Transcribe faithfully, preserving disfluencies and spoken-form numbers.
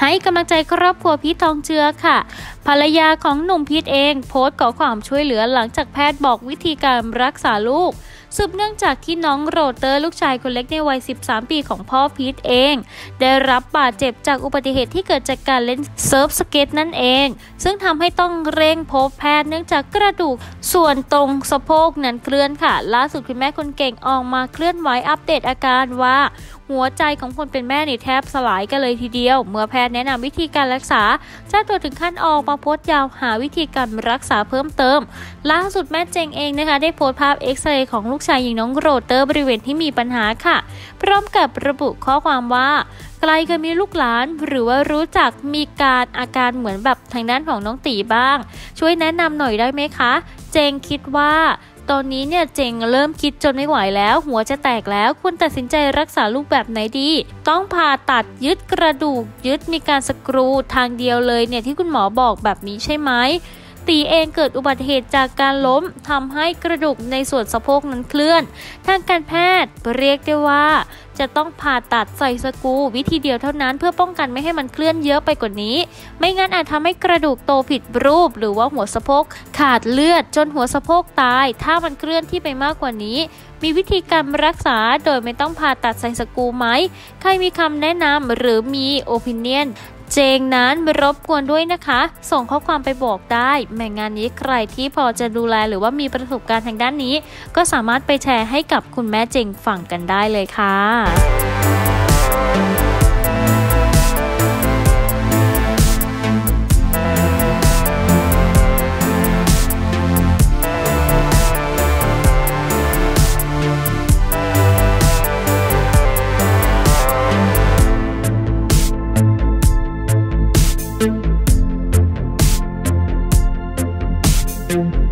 ให้กำลังใจครอบครัวพีททองเจือค่ะภรรยาของหนุ่มพีทเองโพสต์ขอความช่วยเหลือหลังจากแพทย์บอกวิธีการรักษาลูกสืบเนื่องจากที่น้องโรเตอร์ลูกชายคนเล็กในวัยสิบสามปีของพ่อพีทเองได้รับบาดเจ็บจากอุบัติเหตุที่เกิดจากการเล่นเซิร์ฟสเก็ตนั่นเองซึ่งทำให้ต้องเร่งพบแพทย์เนื่องจากกระดูกส่วนตรงสะโพกนั้นเคลื่อนค่ะล่าสุดคุณแม่คนเก่งออกมาเคลื่อนไหวอัปเดตอาการว่าหัวใจของคนเป็นแม่นี่แทบสลายกันเลยทีเดียวเมื่อแพทย์แนะนำวิธีการรักษาเจ้าตัวถึงขั้นออกมาโพสต์ยาวหาวิธีการรักษาเพิ่มเติมล่าสุดแม่เจงเองนะคะได้โพสต์ภาพเอ็กซเรย์ของลูกชายอย่างน้องโรเตอร์บริเวณที่มีปัญหาค่ะพร้อมกับระบุข้อความว่าใครเคยมีลูกหลานหรือว่ารู้จักมีการอาการเหมือนแบบทางด้านของน้องตีบ้างช่วยแนะนำหน่อยได้ไหมคะเจงคิดว่าตอนนี้เนี่ยเจงเริ่มคิดจนไม่ไหวแล้วหัวจะแตกแล้วควรตัดสินใจรักษาลูกแบบไหนดีต้องผ่าตัดยึดกระดูกยึดมีการสกรูทางเดียวเลยเนี่ยที่คุณหมอบอกแบบนี้ใช่ไหมตีเองเกิดอุบัติเหตุจากการล้มทำให้กระดูกในส่วนสะโพกนั้นเคลื่อนทางการแพทย์เรียกได้ว่าจะต้องผ่าตัดใส่สกรูวิธีเดียวเท่านั้นเพื่อป้องกันไม่ให้มันเคลื่อนเยอะไปกว่านี้ไม่งั้นอาจทำให้กระดูกโตผิดรูปหรือว่าหัวสะโพกขาดเลือดจนหัวสะโพกตายถ้ามันเคลื่อนที่ไปมากกว่านี้มีวิธีการรักษาโดยไม่ต้องผ่าตัดใส่สกรูไหมใครมีคำแนะนำหรือมีโอปิเนียนเจงนั้นรบกวนด้วยนะคะส่งข้อความไปบอกได้แม่งานนี้ใครที่พอจะดูแลหรือว่ามีประสบการณ์ทางด้านนี้ก็สามารถไปแชร์ให้กับคุณแม่เจงฟังกันได้เลยค่ะ Thank you.